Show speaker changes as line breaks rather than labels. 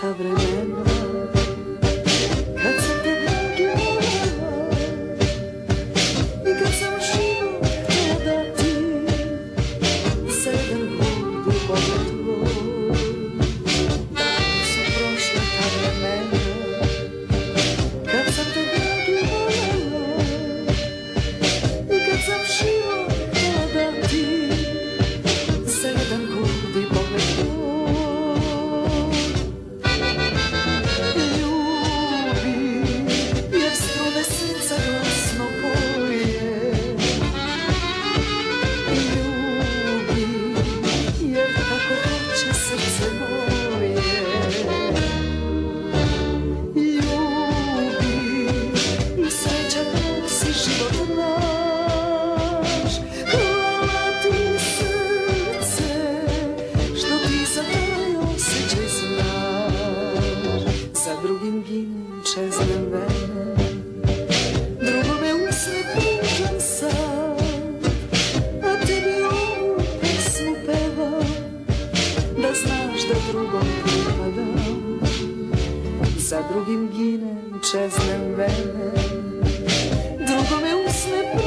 ta vremena, kad sam te drugi voljela i kad sam život htjela dati za jedan hod i pogled tvoj. Davno su prošla ta vremena, kad sam te drugi voljela i kad sam život htjela dati za jedan hod i pogled tvoj. Drugim ginem čezne vene, drugome usne pružam sad, a tebi ovu pesmu pevam, da znaš da drugom pripadam. Za drugim ginem čezne vene, drugome usne